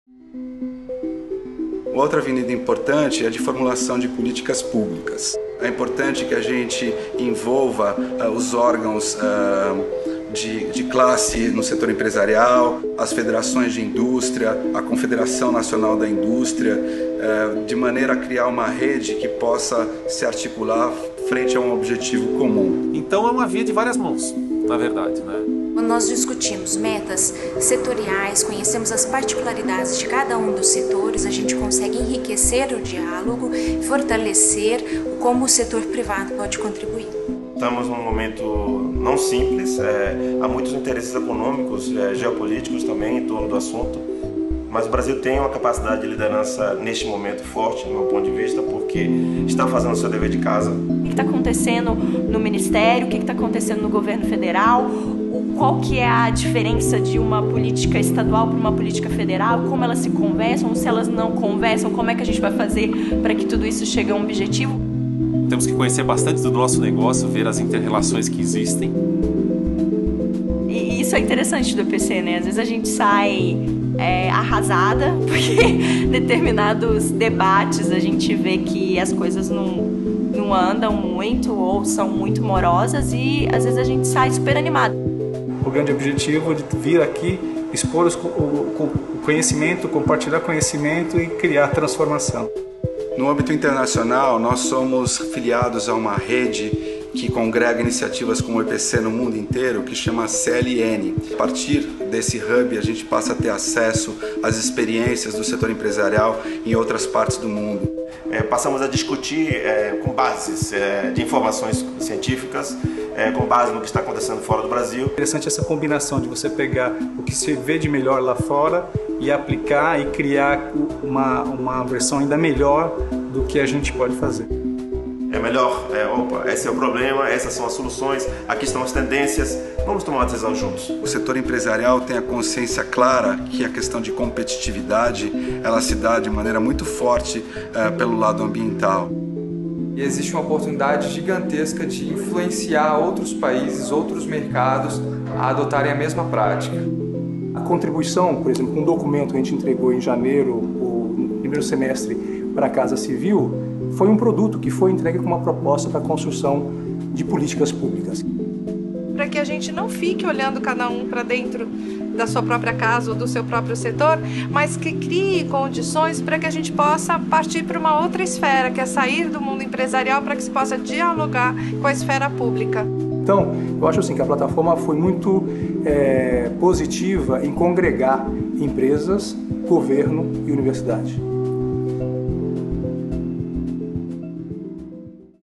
Outra avenida importante é a de formulação de políticas públicas. É importante que a gente envolva os órgãos de classe no setor empresarial, as federações de indústria, a Confederação Nacional da Indústria, de maneira a criar uma rede que possa se articular frente a um objetivo comum. Então é uma via de várias mãos, na verdade, né? Quando nós discutimos metas setoriais, conhecemos as particularidades de cada um dos setores, a gente consegue enriquecer o diálogo e fortalecer como o setor privado pode contribuir. Estamos num momento não simples, há muitos interesses econômicos, geopolíticos também em torno do assunto, mas o Brasil tem uma capacidade de liderança neste momento forte, do meu ponto de vista, porque está fazendo o seu dever de casa. O que está acontecendo no Ministério, o que está acontecendo no governo federal, qual que é a diferença de uma política estadual para uma política federal, como elas se conversam, se elas não conversam, como é que a gente vai fazer para que tudo isso chegue a um objetivo. Temos que conhecer bastante do nosso negócio, ver as inter-relações que existem. E isso é interessante do EPC, né? Às vezes a gente sai arrasada, porque determinados debates a gente vê que as coisas não andam muito ou são muito morosas e às vezes a gente sai super animado. O grande objetivo de vir aqui, expor o conhecimento, compartilhar conhecimento e criar transformação. No âmbito internacional, nós somos filiados a uma rede que congrega iniciativas como o EPC no mundo inteiro, que chama CLN. A partir desse hub, a gente passa a ter acesso às experiências do setor empresarial em outras partes do mundo. Passamos a discutir com bases de informações científicas, com base no que está acontecendo fora do Brasil. Interessante essa combinação de você pegar o que se vê de melhor lá fora e aplicar e criar uma versão ainda melhor do que a gente pode fazer. É melhor, esse é o problema, essas são as soluções, aqui estão as tendências, vamos tomar uma decisão juntos. O setor empresarial tem a consciência clara que a questão de competitividade, ela se dá de maneira muito forte pelo lado ambiental. E existe uma oportunidade gigantesca de influenciar outros países, outros mercados a adotarem a mesma prática. A contribuição, por exemplo, um documento que a gente entregou em janeiro, o primeiro semestre, para a Casa Civil, foi um produto que foi entregue com uma proposta para a construção de políticas públicas. Para que a gente não fique olhando cada um para dentro da sua própria casa ou do seu próprio setor, mas que crie condições para que a gente possa partir para uma outra esfera, que é sair do mundo empresarial para que se possa dialogar com a esfera pública. Então, eu acho assim que a plataforma foi muito positiva em congregar empresas, governo e universidade.